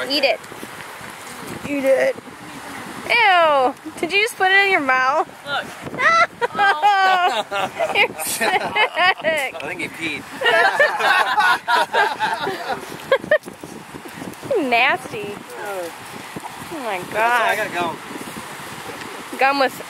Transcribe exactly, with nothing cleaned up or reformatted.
right Eat there. it. Eat it. Ew! Did you just put it in your mouth? Look. Oh, you're sick. I think he peed. Nasty. Oh my I god. gotta go. Gum with